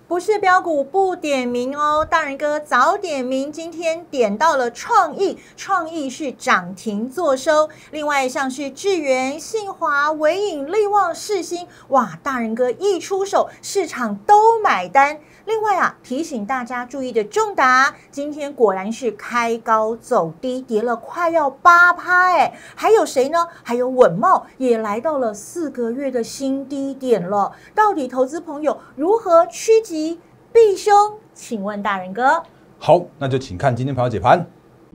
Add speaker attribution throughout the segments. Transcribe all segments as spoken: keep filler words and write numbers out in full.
Speaker 1: 不是标股不点名哦，大人哥早点名，今天点到了创意，创意是涨停作收。另外像是智原、信华、伟影、力旺、世新，哇，大人哥一出手，市场都买单。另外啊，提醒大家注意的重达，今天果然是开高走低，跌了快要八趴哎。还有谁呢？还有稳懋也来到了四个月的新低点了。到底投资朋友如何趋吉避凶？请问大人哥。
Speaker 2: 好，那就请看今天盘后解盘。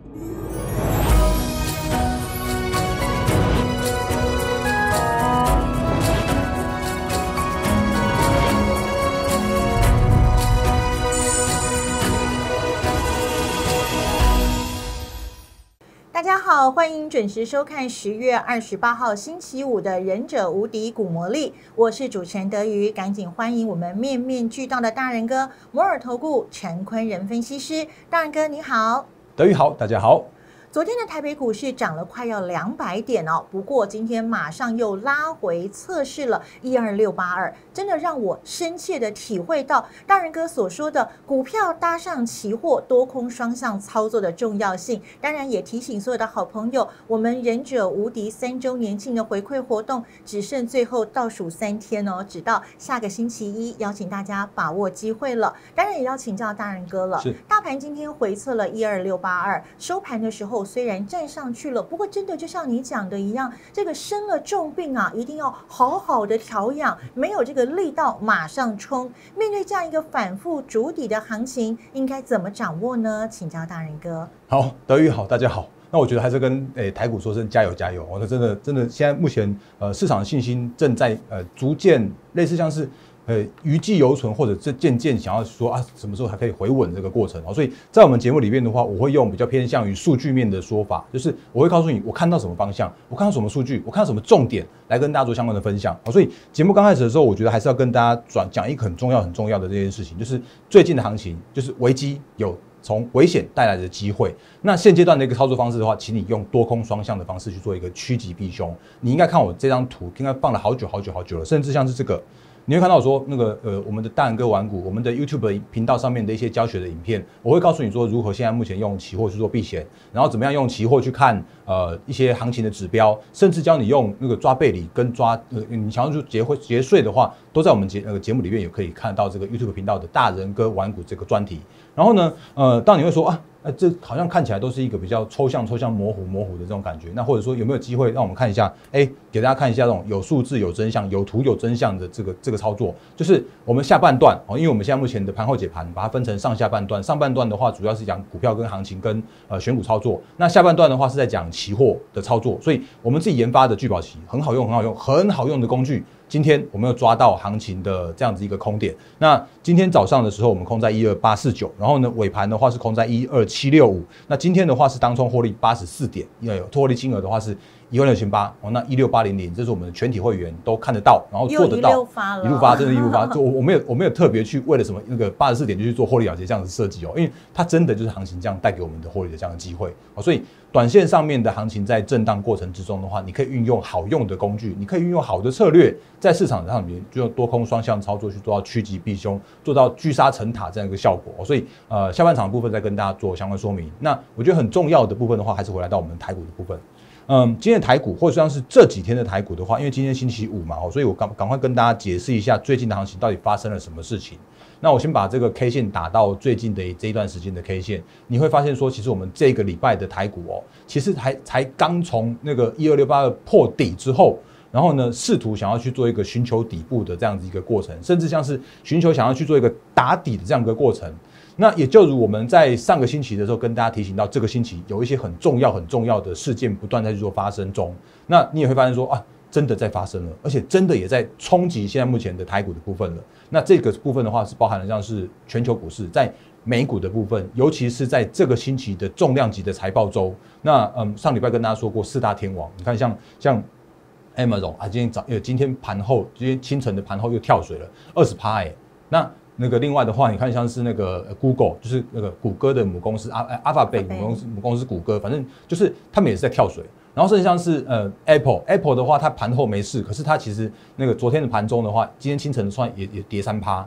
Speaker 1: 大家好，欢迎准时收看十月二十八号星期五的《忍者无敌股魔力》，我是主持人德瑜，赶紧欢迎我们面面俱到的大人哥摩尔投顾陈坤仁分析师，大人哥你好。
Speaker 2: 德瑜好，大家好。
Speaker 1: 昨天的台北股市涨了快要两百点哦，不过今天马上又拉回测试了一二六八二，真的让我深切的体会到大人哥所说的股票搭上期货多空双向操作的重要性。当然也提醒所有的好朋友，我们忍者无敌三周年庆的回馈活动只剩最后倒数三天哦，直到下个星期一，邀请大家把握机会了。当然也要请教大人哥了，
Speaker 2: 是
Speaker 1: 大盘今天回测了一二六八二，收盘的时候虽然站上去了，不过真的就像你讲的一样，这个生了重病啊，一定要好好的调养，没有这个力道马上冲。面对这样一个反复筑底的行情，应该怎么掌握呢？请教大人哥。
Speaker 2: 好，德瑜好，大家好。那我觉得还是跟诶台股说声加油加油。我、哦、真的真的，现在目前呃市场的信心正在呃逐渐类似像是。呃，余悸犹存，或者这渐渐想要说啊，什么时候还可以回稳这个过程哦？所以在我们节目里面的话，我会用比较偏向于数据面的说法，就是我会告诉你我看到什么方向，我看到什么数据，我看到什么重点，来跟大家做相关的分享。所以节目刚开始的时候，我觉得还是要跟大家转讲一个很重要很重要的这件事情，就是最近的行情，就是危机有从危险带来的机会。那现阶段的一个操作方式的话，请你用多空双向的方式去做一个趋吉避凶。你应该看我这张图，应该放了好久好久好久了，甚至像是这个。你会看到我说那个呃，我们的大人哥玩股，我们的 YouTube 频道上面的一些教学的影片，我会告诉你说如何现在目前用期货去做避险，然后怎么样用期货去看呃一些行情的指标，甚至教你用那个抓背离跟抓呃你想要去节会节税的话，都在我们节呃节目里面也可以看到这个 YouTube 频道的大人哥玩股这个专题。然后呢，呃，当你会说啊。呃，这好像看起来都是一个比较抽象、抽象、模糊、模糊的这种感觉。那或者说有没有机会让我们看一下？哎，给大家看一下这种有数字、有真相、有图、有真相的这个这个操作。就是我们下半段哦，因为我们现在目前的盘后解盘，把它分成上下半段。上半段的话，主要是讲股票跟行情跟呃选股操作。那下半段的话是在讲期货的操作。所以我们自己研发的聚宝期很好用、很好用、很好用的工具。今天我们有抓到行情的这样子一个空点。那今天早上的时候，我们空在一二八四九，然后呢尾盘的话是空在一二七六五。那今天的话是当冲获利八十四点，要有获利金额的话是一万六千八。哦，那一六八零零，这是我们的全体会员都看得到，然后做得到，
Speaker 1: 一路发了，
Speaker 2: 一路发，真的，一路发。我我没有我没有特别去为了什么那个八十四点就去做获利了结这样子设计哦，因为它真的就是行情这样带给我们的获利的这样的机会。哦，所以短线上面的行情在震荡过程之中的话，你可以运用好用的工具，你可以运用好的策略，在市场上面就用多空双向操作去做到趋吉避凶，做到聚沙成塔这样一个效果。所以呃，下半场的部分再跟大家做相关说明。那我觉得很重要的部分的话，还是回来到我们台股的部分。嗯，今天的台股或者像是这几天的台股的话，因为今天星期五嘛，所以我赶赶快跟大家解释一下最近的行情到底发生了什么事情。那我先把这个 K 线打到最近的这一段时间的 K 线，你会发现说，其实我们这个礼拜的台股哦，其实还才刚从那个一二六八二破底之后，然后呢，试图想要去做一个寻求底部的这样子一个过程，甚至像是寻求想要去做一个打底的这样一个过程。那也就如我们在上个星期的时候跟大家提醒到，这个星期有一些很重要很重要的事件不断在去做发生中。那你也会发现说啊，真的在发生了，而且真的也在冲击现在目前的台股的部分了。那这个部分的话是包含了像是全球股市在美股的部分，尤其是在这个星期的重量级的财报周。那嗯，上礼拜跟大家说过四大天王，你看像像 Amazon 啊，今天早呃今天盘后，今天清晨的盘后又跳水了二十趴哎，那。那个另外的话，你看像是那个 Google， 就是那个谷歌的母公司阿 Alphabet 母公司母公司谷歌，反正就是他们也是在跳水。然后甚至像是呃 Apple Apple 的话，它盘后没事，可是它其实那个昨天的盘中的话，今天清晨的算也也跌三趴。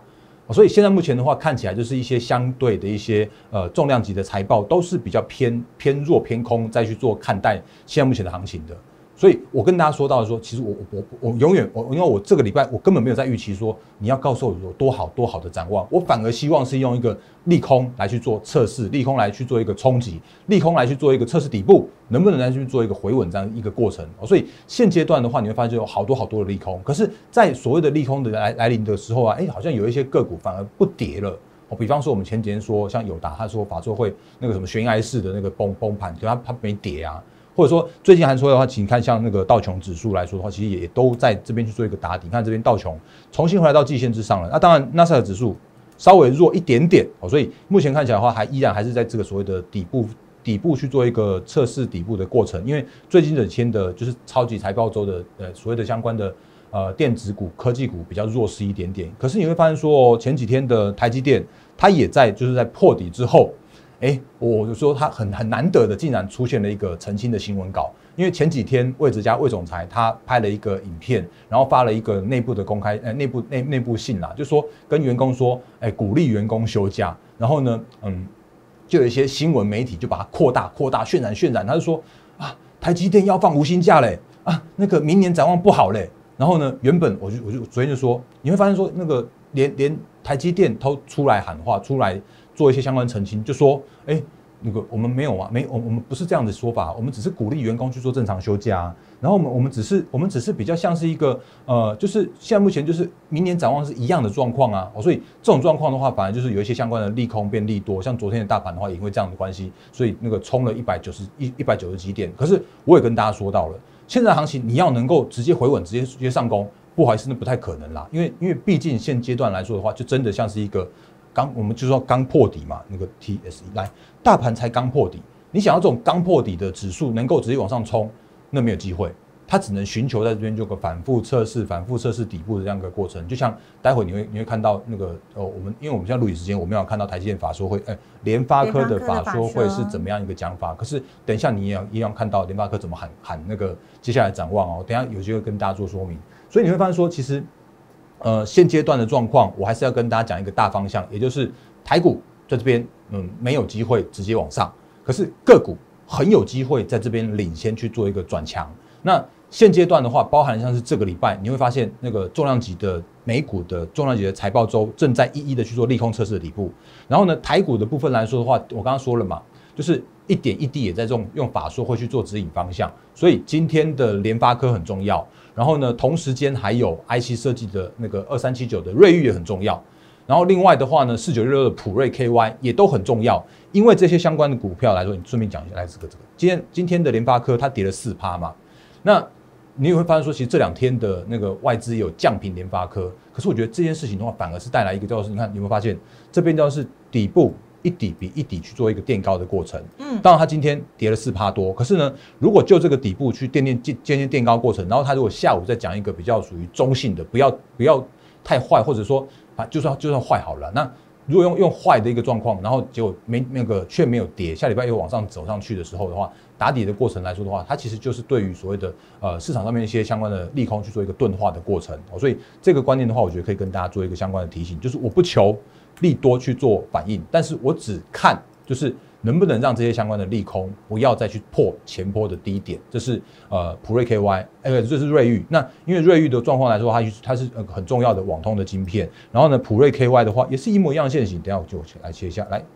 Speaker 2: 所以现在目前的话，看起来就是一些相对的一些呃重量级的财报都是比较偏偏弱偏空，再去做看待现在目前的行情的。所以我跟大家说到说，其实我我我我永远我因为我这个礼拜我根本没有在预期说你要告诉我有多好多好的展望，我反而希望是用一个利空来去做测试，利空来去做一个冲击，利空来去做一个测试底部，能不能来去做一个回稳这样一个过程。所以现阶段的话，你会发现有好多好多的利空，可是，在所谓的利空的来来临的时候啊，哎，好像有一些个股反而不跌了。哦，比方说我们前几天说像友达，他说法说会那个什么悬崖式的那个崩崩盘，可他他没跌啊。或者说最近还说的话，请看像那个道琼指数来说的话，其实也都在这边去做一个打底。看这边道琼重新回来到季线之上了。那当然，纳斯达克指数稍微弱一点点，所以目前看起来的话，还依然还是在这个所谓的底部底部去做一个测试底部的过程。因为最近这几天的就是超级财报周的呃所谓的相关的呃电子股、科技股比较弱势一点点。可是你会发现说，前几天的台积电它也在就是在破底之后。哎，我就说他很很难得的，竟然出现了一个澄清的新闻稿。因为前几天魏哲家魏总裁他拍了一个影片，然后发了一个内部的公开，呃，内部内内部信啦，就说跟员工说，哎，鼓励员工休假。然后呢，嗯，就有一些新闻媒体就把它扩大、扩大、渲染、渲染。他就说啊，台积电要放无薪假嘞，啊，那个明年展望不好嘞。然后呢，原本我就我就昨天就说，你会发现说，那个连连台积电都出来喊话，出来。做一些相关澄清，就说，哎，那个我们没有啊，没，我们不是这样的说法，我们只是鼓励员工去做正常休假、啊，然后我们我们只是我们只是比较像是一个呃，就是现在目前就是明年展望是一样的状况啊，所以这种状况的话，反而就是有一些相关的利空变利多，像昨天的大盘的话，也因为这样的关系，所以那个冲了一百九十一一百九十几点，可是我也跟大家说到了，现在的行情你要能够直接回稳，直接直接上攻，不好意思，那不太可能啦，因为因为毕竟现阶段来说的话，就真的像是一个。刚我们就说刚破底嘛，那个 T S E 来，大盘才刚破底，你想要这种刚破底的指数能够直接往上冲，那没有机会，它只能寻求在这边做个反复测试、反复测试底部的这样一个过程。就像待会你会你会看到那个呃，我们因为我们现在录影时间，我们要看到台积电法说会，哎，联发科的法说会是怎么样一个讲法？可是等一下你也要一样看到联发科怎么喊喊那个接下来展望哦，等一下有机会跟大家做说明。所以你会发现说，其实。呃，现阶段的状况，我还是要跟大家讲一个大方向，也就是台股在这边，嗯，没有机会直接往上，可是个股很有机会在这边领先去做一个转强。那现阶段的话，包含像是这个礼拜，你会发现那个重量级的美股的重量级的财报周正在一一的去做利空测试的底部。然后呢，台股的部分来说的话，我刚刚说了嘛，就是一点一滴也在这种用法说会去做指引方向，所以今天的联发科很重要。然后呢，同时间还有 I C 设计的那个二三七九的瑞昱也很重要。然后另外的话呢，四九六六的普瑞 K Y 也都很重要。因为这些相关的股票来说，你顺便讲一下，来这个这个，今天今天的联发科它跌了四趴嘛，那你也会发现说，其实这两天的那个外资也有降评联发科，可是我觉得这件事情的话，反而是带来一个叫做，你看你有没有发现这边叫是底部。一底比一底去做一个垫高的过程，嗯，当然它今天跌了四趴多，可是呢，如果就这个底部去垫垫渐渐垫高过程，然后它如果下午再讲一个比较属于中性的，不要不要太坏，或者说啊，就算就算坏好了，那如果用用坏的一个状况，然后结果没那个却没有跌，下礼拜又往上走上去的时候的话，打底的过程来说的话，它其实就是对于所谓的呃市场上面一些相关的利空去做一个钝化的过程，哦，所以这个观念的话，我觉得可以跟大家做一个相关的提醒，就是我不求。利多去做反应，但是我只看就是能不能让这些相关的利空不要再去破前波的低点，这是呃普瑞 K Y， 呃这是瑞昱。那因为瑞昱的状况来说，它它是呃很重要的网通的晶片，然后呢普瑞 K Y 的话也是一模一样的线型，等一下我就来切一下来。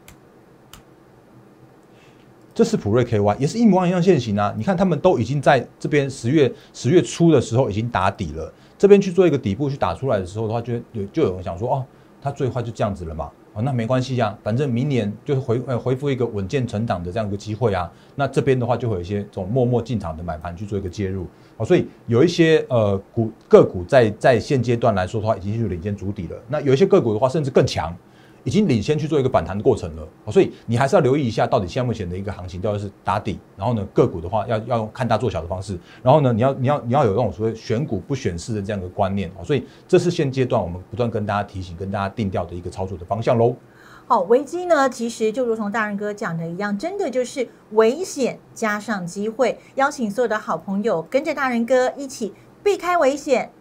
Speaker 2: 这是普瑞 K Y， 也是一模一样的线型啊！你看他们都已经在这边十月十月初的时候已经打底了，这边去做一个底部去打出来的时候的话，就有就有人想说哦。它最坏就这样子了嘛，哦，那没关系啊，反正明年就回呃恢复一个稳健成长的这样一个机会啊。那这边的话就会有一些这种默默进场的买盘去做一个介入，哦，所以有一些呃股个股在在现阶段来说的话，已经是领先筑底了。那有一些个股的话，甚至更强。已经领先去做一个反弹的过程了，所以你还是要留意一下，到底现在目前的一个行情到底是打底，然后呢个股的话要要用看大做小的方式，然后呢你要你要你要有那种所谓选股不选市的这样一个观念，所以这是现阶段我们不断跟大家提醒、跟大家定调的一个操作的方向喽。
Speaker 1: 好，危机呢，其实就如同大仁哥讲的一样，真的就是危险加上机会，邀请所有的好朋友跟着大仁哥一起避开危险。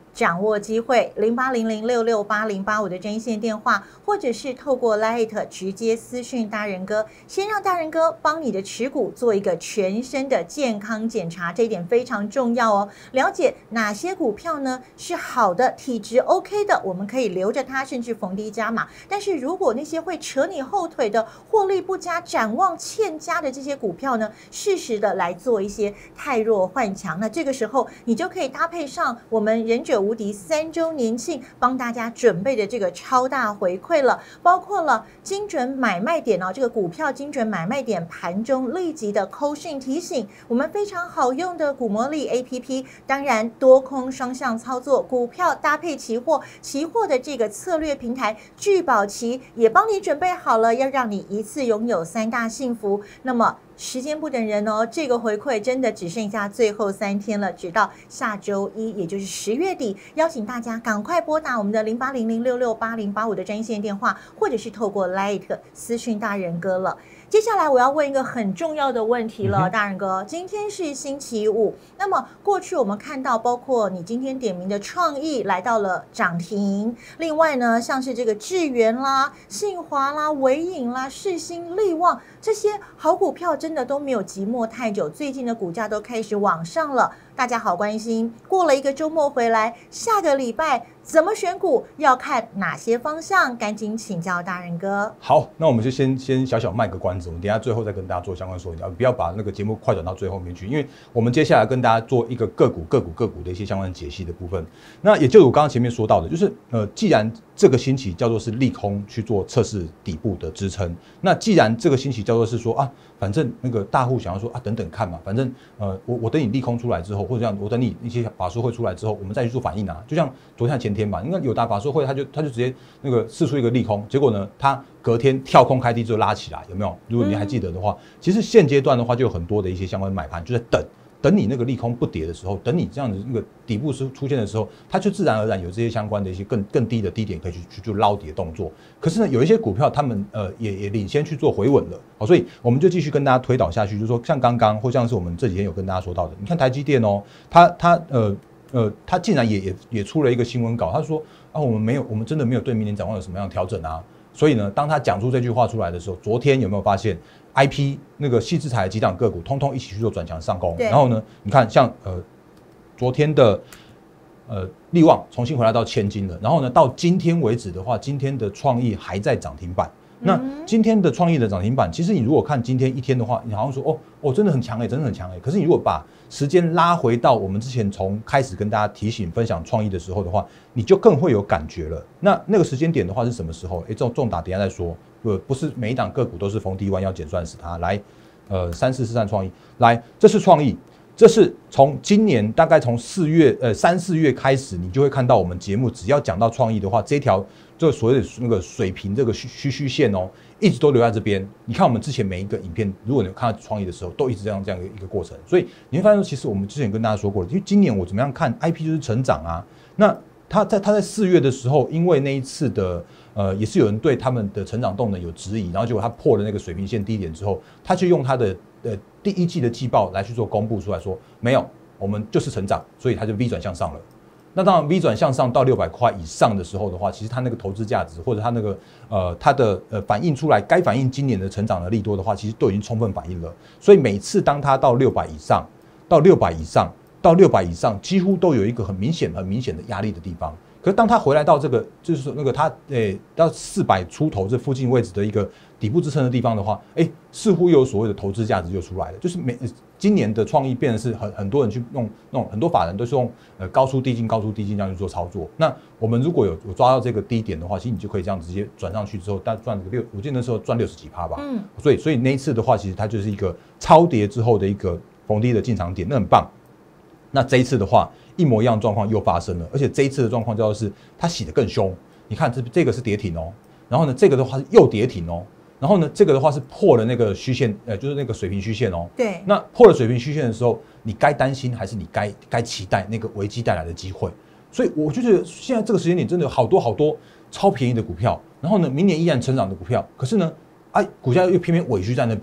Speaker 1: 掌握机会，零八零零六六八零八五的专线电话，或者是透过 Light 直接私讯大人哥，先让大人哥帮你的持股做一个全身的健康检查，这一点非常重要哦。了解哪些股票呢是好的，体质 OK 的，我们可以留着它，甚至逢低加码。但是如果那些会扯你后腿的、获利不佳、展望欠佳的这些股票呢，适时的来做一些汰弱换强，那这个时候你就可以搭配上我们忍者无敌三周年庆帮大家准备的这个超大回馈了，包括了精准买卖点哦，这个股票精准买卖点盘中立即的扣讯提醒，我们非常好用的股魔力 A P P， 当然多空双向操作，股票搭配期货，期货的这个策略平台聚宝期也帮你准备好了，要让你一次拥有三大幸福。那么时间不等人哦，这个回馈真的只剩下最后三天了，直到下周一，也就是十月底。邀请大家赶快拨打我们的零八零零六六八零八五的专线电话，或者是透过 Light 私讯大人哥了。接下来我要问一个很重要的问题了，嗯、大人哥，今天是星期五，那么过去我们看到，包括你今天点名的创意来到了涨停，另外呢，像是这个智原啦、信华啦、伟影啦、世新、力旺这些好股票，真的都没有寂寞太久，最近的股价都开始往上了。大家好关心，过了一个周末回来，下个礼拜怎么选股，要看哪些方向？赶紧请教大人哥。
Speaker 2: 好，那我们就先先小小卖个关子，我们等一下最后再跟大家做相关说明，不要把那个节目快转到最后面去，因为我们接下来跟大家做一个个股、个股、个股的一些相关解析的部分。那也就是我刚刚前面说到的，就是呃，既然这个星期叫做是利空去做测试底部的支撑，那既然这个星期叫做是说啊，反正那个大户想要说啊，等等看嘛，反正呃，我我等你利空出来之后。或者这样，我等你一些法说会出来之后，我们再去做反应啊。就像昨天前天嘛，因为友达法说会，他就他就直接那个释出一个利空，结果呢，他隔天跳空开低之后拉起来，有没有？如果你还记得的话，其实现阶段的话，就有很多的一些相关买盘就在等。等你那个利空不跌的时候，等你这样子那个底部是出现的时候，它就自然而然有这些相关的一些更更低的低点可以去去做捞底的动作。可是呢，有一些股票他们呃也也领先去做回稳了，好，所以我们就继续跟大家推导下去，就是说像刚刚或像是我们这几天有跟大家说到的，你看台积电哦，它它呃呃它竟然也也也出了一个新闻稿，他说啊我们没有我们真的没有对明年展望有什么样的调整啊。所以呢，当他讲出这句话出来的时候，昨天有没有发现 I P 那个矽智财的几档个股，通通一起去做转强上攻？然后呢，你看像呃昨天的呃力旺重新回来到千金了，然后呢到今天为止的话，今天的创意还在涨停板。那今天的创意的涨停板，其实你如果看今天一天的话，你好像说哦哦真的很强哎、欸，真的很强哎、欸。可是你如果把时间拉回到我们之前从开始跟大家提醒分享创意的时候的话，你就更会有感觉了。那那个时间点的话是什么时候？哎，这种重打等一下再说。呃，不是每一档个股都是逢低弯要减算死它。来，呃，三四四三创意，来，这是创意。这是从今年大概从四月呃三四月开始，你就会看到我们节目只要讲到创意的话，这条就所谓的那个水平这个虚虚线哦，一直都留在这边。你看我们之前每一个影片，如果你看到创意的时候，都一直这样这样一个过程。所以你会发现说，其实我们之前跟大家说过了，因为今年我怎么样看 I P 就是成长啊。那他在他在四月的时候，因为那一次的呃也是有人对他们的成长动能有质疑，然后结果他破了那个水平线低点之后，他就用他的呃第一季的季报来去做公布出来说，没有，我们就是成长，所以他就 V 转向上了。那当然 V 转向上到六百块以上的时候的话，其实它那个投资价值或者它那个呃它的呃反映出来该反映今年的成长的利多的话，其实都已经充分反映了。所以每次当它到六百以上，到六百以上，到六百以上，几乎都有一个很明显很明显的压力的地方。可是当它回来到这个就是说那个它诶、欸、到四百出头这附近位置的一个底部支撑的地方的话，哎、欸，似乎又有所谓的投资价值就出来了。就是每今年的创意变成是很很多人去弄弄，很多法人都是用呃高出低进、高出低进这样去做操作。那我们如果有有抓到这个低点的话，其实你就可以这样直接转上去之后，但赚个六，我记得那时候赚六十几趴吧。嗯，所以所以那一次的话，其实它就是一个超跌之后的一个逢低的进场点，那很棒。那这一次的话，一模一样的状况又发生了，而且这一次的状况叫做是它洗得更凶。你看这这个是跌停哦，然后呢这个的话是又跌停哦。然后呢，这个的话是破了那个虚线，呃，就是那个水平虚线哦。
Speaker 1: 对。那
Speaker 2: 破了水平虚线的时候，你该担心还是你该该期待那个危机带来的机会？所以我就觉得现在这个时间点真的有好多好多超便宜的股票，然后呢，明年依然成长的股票，可是呢，哎、啊，股价又偏偏委屈在那边。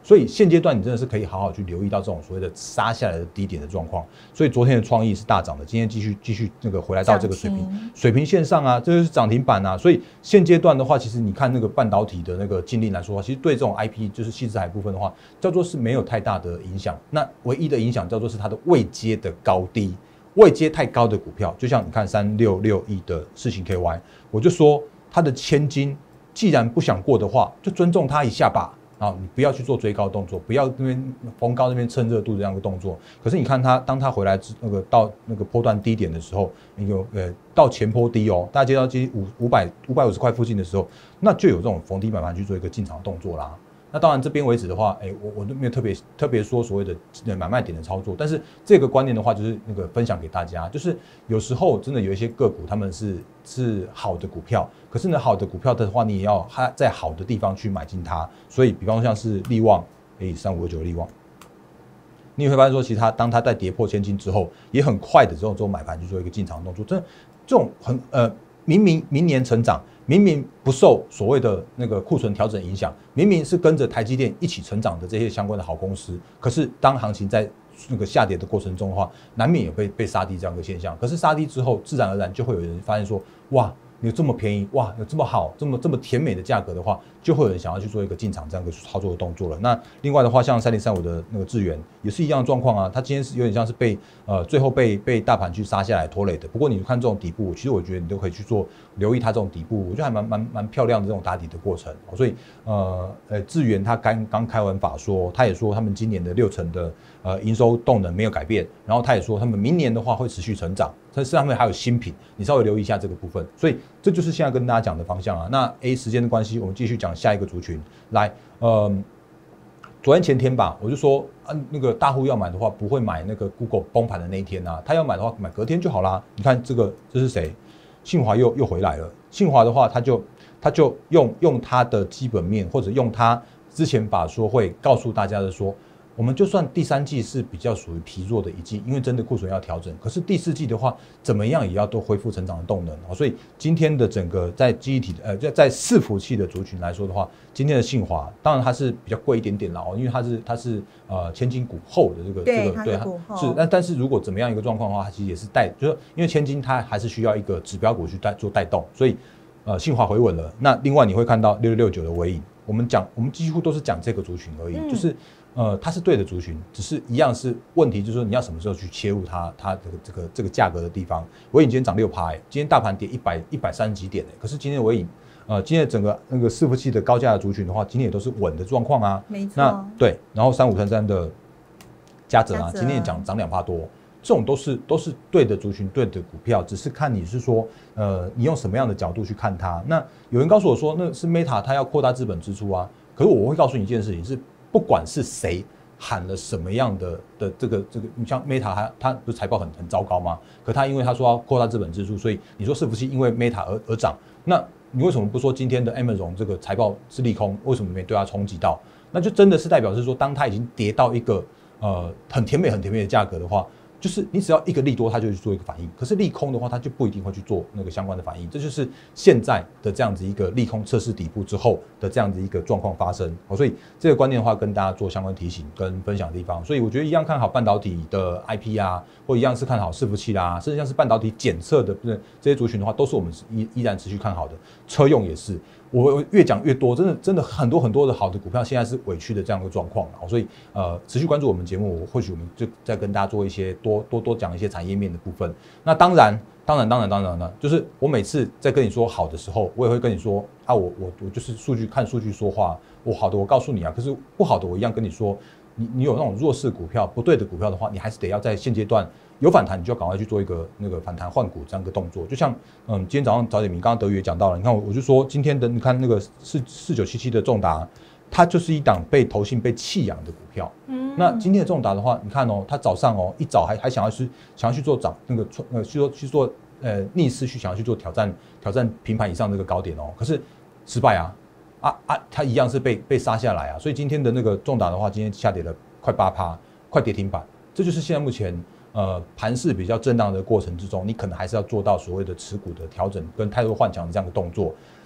Speaker 2: 所以现阶段你真的是可以好好去留意到这种所谓的杀下来的低点的状况。所以昨天的创意是大涨的，今天继续继续那个回来到这个水平水平线上啊，这就是涨停板啊。所以现阶段的话，其实你看那个半导体的那个禁令来说，其实对这种 I P 就是矽智海部分的话，叫做是没有太大的影响。那唯一的影响叫做是它的位阶的高低，位阶太高的股票，就像你看三六六一的世行 K Y， 我就说它的千金既然不想过的话，就尊重它一下吧。啊，你不要去做追高动作，不要那边逢高那边蹭热度这样的动作。可是你看它，当它回来那个到那个波段低点的时候，那个呃到前波低哦，大家接到接五五百五百五十块附近的时候，那就有这种逢低买盘去做一个进场动作啦。那当然这边为止的话，哎，我我都没有特别特别说所谓的买卖点的操作，但是这个观念的话，就是那个分享给大家，就是有时候真的有一些个股他们是是好的股票，可是呢好的股票的话，你也要在好的地方去买进它。所以，比方像是力旺，哎，三五二九的力旺，你也会发现说，其实它当它在跌破千金之后，也很快的这种这种买盘去做一个进场动作，真的这种很呃明明明年成长。明明不受所谓的那个库存调整影响，明明是跟着台积电一起成长的这些相关的好公司，可是当行情在那个下跌的过程中的话，难免也会被杀低这样一个现象。可是杀低之后，自然而然就会有人发现说，哇，有这么便宜，哇，有这么好，这么这么甜美的价格的话，就会有人想要去做一个进场这样一个操作的动作了。那另外的话，像三零三五的那个智原也是一样的状况啊，它今天是有点像是被呃最后被被大盘去杀下来拖累的。不过你看这种底部，其实我觉得你都可以去做留意它这种底部，我觉得还蛮蛮蛮漂亮的这种打底的过程。所以呃呃智原它刚刚开完法说，他也说他们今年的六成的呃营收动能没有改变，然后他也说他们明年的话会持续成长，但是他们还有新品，你稍微留意一下这个部分。所以这就是现在跟大家讲的方向啊。那 A 时间的关系，我们继续讲下一个族群来。呃，昨天前天吧，我就说啊，那个大户要买的话，不会买那个 Google 崩盘的那一天啊，他要买的话，买隔天就好啦。你看这个，这是谁？信华又又回来了。信华的话，他就他就用用他的基本面，或者用他之前法说会告诉大家的说。我们就算第三季是比较属于疲弱的一季，因为真的库存要调整，可是第四季的话，怎么样也要都恢复成长的动能。所以今天的整个在记忆体呃在伺服器的族群来说的话，今天的信华当然它是比较贵一点点啦，因为它是它是呃千金股后的这个
Speaker 1: 对
Speaker 2: 这个对
Speaker 1: 它
Speaker 2: 是，但但是如果怎么样一个状况的话，它其实也是带，就是因为千金它还是需要一个指标股去带做带动，所以呃信华回稳了。那另外你会看到六六六九的微影，我们讲我们几乎都是讲这个族群而已，嗯、就是。呃，它是对的族群，只是一样是问题，就是说你要什么时候去切入它，它的这个这个价格的地方。微影今天涨六趴，今天大盘跌一百一百三十几点，可是今天的微影，呃，今天的整个那个伺服器的高价的族群的话，今天也都是稳的状况啊。
Speaker 1: 没错。
Speaker 2: 那对，然后三五三三的嘉泽啊，今天也涨涨两趴多，这种都是都是对的族群，对的股票，只是看你是说，呃，你用什么样的角度去看它。那有人告诉我说，那是 Meta 它要扩大资本支出啊，可是我会告诉你一件事情是。不管是谁喊了什么样的的这个这个，你像 Meta 它它不是财报很很糟糕吗？可它因为它说要扩大资本支出，所以你说伺服器因为 Meta 而而涨，那你为什么不说今天的 Amazon 这个财报是利空，为什么没对它冲击到？那就真的是代表是说，当它已经跌到一个呃很甜美很甜美的价格的话。就是你只要一个利多，它就去做一个反应。可是利空的话，它就不一定会去做那个相关的反应。这就是现在的这样子一个利空测试底部之后的这样子一个状况发生。所以这个观念的话，跟大家做相关提醒跟分享的地方。所以我觉得一样看好半导体的 I P 啊，或一样是看好伺服器啦，甚至像是半导体检测的这些族群的话，都是我们依依然持续看好的。车用也是。我越讲越多，真的真的很多很多的好的股票，现在是委屈的这样一个状况，所以呃，持续关注我们节目，我或许我们就再跟大家做一些多多多讲一些产业面的部分。那当然，当然，当然，当然了，就是我每次在跟你说好的时候，我也会跟你说啊，我我我就是数据看数据说话，我好的我告诉你啊，可是不好的我一样跟你说，你你有那种弱势股票不对的股票的话，你还是得要在现阶段。有反弹，你就要赶快去做一个那个反弹换股这样一个动作。就像嗯，今天早上早点名，刚刚德宇也讲到了，你看我我就说今天的你看那个四四九七七的重达，它就是一档被投信被弃养的股票。嗯，那今天的重达的话，你看哦，它早上哦一早还还想要去想要去做涨那个呃去做去做呃逆势去想要去做挑战挑战平盘以上这个高点哦，可是失败啊啊啊，它一样是被被杀下来啊。所以今天的那个重达的话，今天下跌了快八趴，快跌停板。这就是现在目前。呃，盘势比较震荡的过程之中，你可能还是要做到所谓的持股的调整跟态度换强的这样的动作。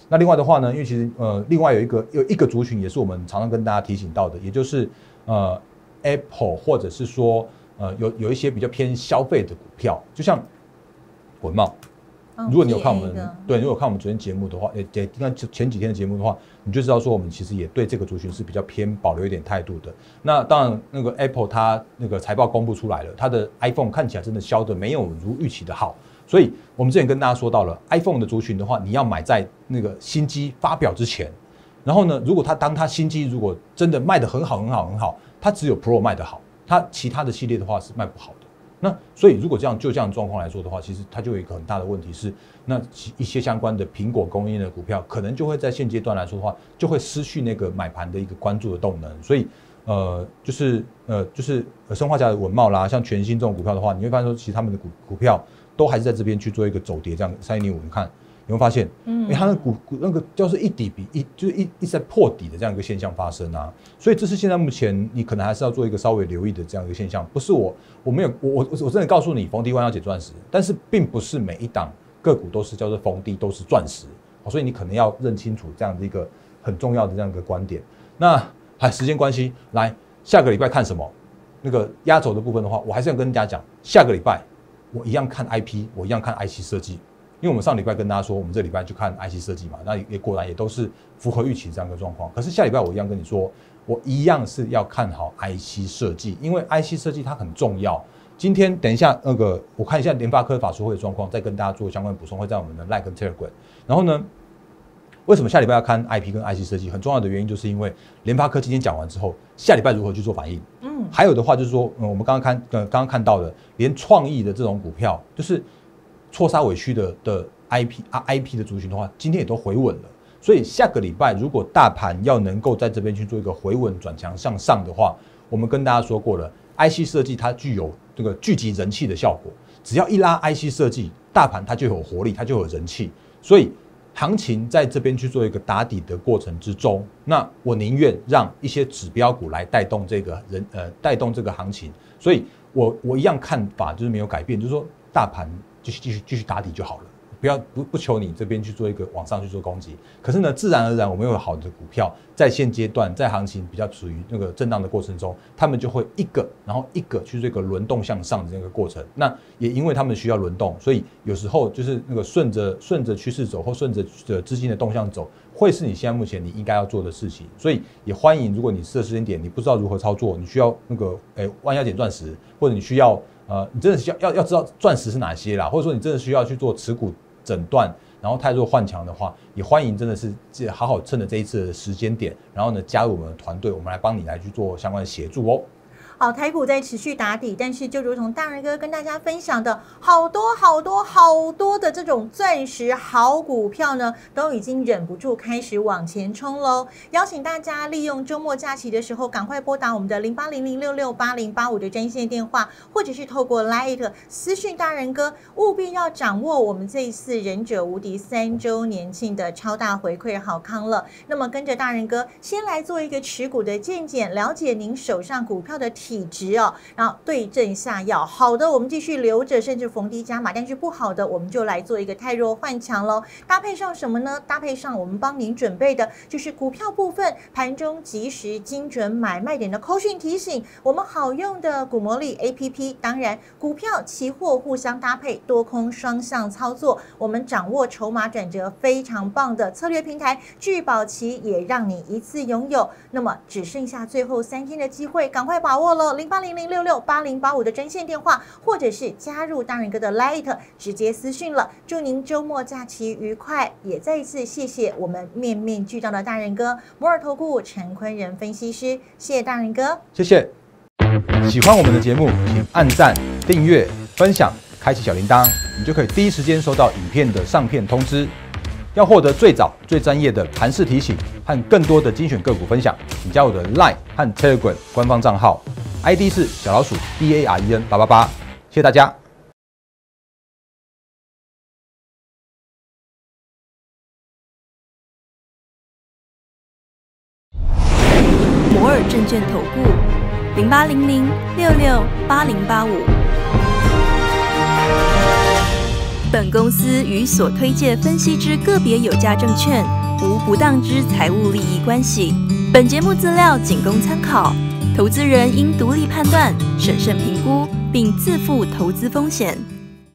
Speaker 2: 那另外的话呢，因为其实呃，另外有一个有一个族群也是我们常常跟大家提醒到的，也就是呃 Apple 或者是说呃有有一些比较偏消费的股票，就像文茂。如果你有看我们对，如果看我们昨天节目的话，诶，你看前几天的节目的话，你就知道说我们其实也对这个族群是比较偏保留一点态度的。那当然，那个 Apple 它那个财报公布出来了，它的 iPhone 看起来真的销的没有如预期的好，所以我们之前跟大家说到了 iPhone 的族群的话，你要买在那个新机发表之前。然后呢，如果它当它新机如果真的卖得很好很好很好，它只有 Pro 卖得好，它其他的系列的话是卖不好的。那所以如果这样就这样的状况来说的话，其实它就有一个很大的问题是，那一些相关的苹果供应的股票，可能就会在现阶段来说的话，就会失去那个买盘的一个关注的动能。所以呃，就是呃，就是生化家的文茂啦，像全新这种股票的话，你会发现说，其实他们的股股票都还是在这边去做一个走跌，这样三一零五，你看。你会发现，嗯，因为它的股股那个就是一底比一，就是一一直在破底的这样一个现象发生啊，所以这是现在目前你可能还是要做一个稍微留意的这样一个现象。不是我我没有我我我真的告诉你逢低弯要捡钻石，但是并不是每一档个股都是叫做逢低都是钻石，所以你可能要认清楚这样的一个很重要的这样一个观点。那还时间关系，来下个礼拜看什么？那个压轴的部分的话，我还是要跟大家讲，下个礼拜我一样看 I P， 我一样看 I C 设计。因为我们上礼拜跟大家说，我们这礼拜去看 I C 设计嘛，那也果然也都是符合预期这样一个状况。可是下礼拜我一样跟你说，我一样是要看好 I C 设计，因为 I C 设计它很重要。今天等一下那个我看一下联发科法说会的状况，再跟大家做相关补充，会在我们的 Line 跟 Telegram。然后呢，为什么下礼拜要看 I P 跟 I C 设计？很重要的原因就是因为联发科今天讲完之后，下礼拜如何去做反应？嗯，还有的话就是说，嗯，我们刚刚看呃刚刚看到的，连创意的这种股票，就是错杀委屈的的 I P 啊 I P 的族群的话，今天也都回稳了。所以下个礼拜如果大盘要能够在这边去做一个回稳转强向上的话，我们跟大家说过了 ，I C 设计它具有这个聚集人气的效果。只要一拉 I C 设计，大盘它就有活力，它就有人气。所以行情在这边去做一个打底的过程之中，那我宁愿让一些指标股来带动这个人呃带动这个行情。所以我我一样看法就是没有改变，就是说大盘继续继续继续打底就好了，不要不不求你这边去做一个往上去做攻击。可是呢，自然而然我们有好的股票，在现阶段在行情比较处于那个震荡的过程中，他们就会一个然后一个去这个轮动向上的这个过程。那也因为他们需要轮动，所以有时候就是那个顺着顺着趋势走，或顺着资金的动向走，会是你现在目前你应该要做的事情。所以也欢迎，如果你设时间点你不知道如何操作，你需要那个诶弯腰捡钻石，或者你需要呃你真的需要要要知道钻石是哪些啦，或者说你真的需要去做持股诊断，然后太弱换强的话，也欢迎真的是好好趁着这一次的时间点，然后呢加入我们的团队，我们来帮你来去做相关的协助哦。
Speaker 1: 好，台股在持续打底，但是就如同大仁哥跟大家分享的，好多好多好多的这种钻石好股票呢，都已经忍不住开始往前冲喽。邀请大家利用周末假期的时候，赶快拨打我们的零八零零六六八零八五的专线电话，或者是透过 Line 私讯大仁哥，务必要掌握我们这一次忍者无敌三周年庆的超大回馈好康了。那么跟着大仁哥先来做一个持股的见检，了解您手上股票的体质哦，然后对症下药。好的，我们继续留着，甚至逢低加码；但是不好的，我们就来做一个太弱换强喽。搭配上什么呢？搭配上我们帮您准备的就是股票部分盘中及时精准买卖点的扣讯提醒，我们好用的股魔力 A P P， 当然股票、期货互相搭配，多空双向操作，我们掌握筹码转折非常棒的策略平台聚宝期，也让你一次拥有。那么只剩下最后三天的机会，赶快把握了。零八零零六六八零八五的专线电话，或者是加入大仁哥的 Lite 直接私讯了。祝您周末假期愉快，也再一次谢谢我们面面俱到的大仁哥摩尔投顾陈坤仁分析师，谢谢大仁哥，
Speaker 2: 谢谢。喜欢我们的节目，请按赞、订阅、分享、开启小铃铛，你就可以第一时间收到影片的上片通知。要获得最早、最专业的盘势提醒和更多的精选个股分享，请加我的 Line 和 Telegram 官方账号 ，I D 是小老鼠 B A R E N 八八八，谢谢大家。
Speaker 3: 摩尔证券投顾零八零零六六八零八五。本公司与所推介分析之个别有价证券无不当之财务利益关系。本节目资料仅供参考，投资人应独立判断、审慎评估，并自负投资风险。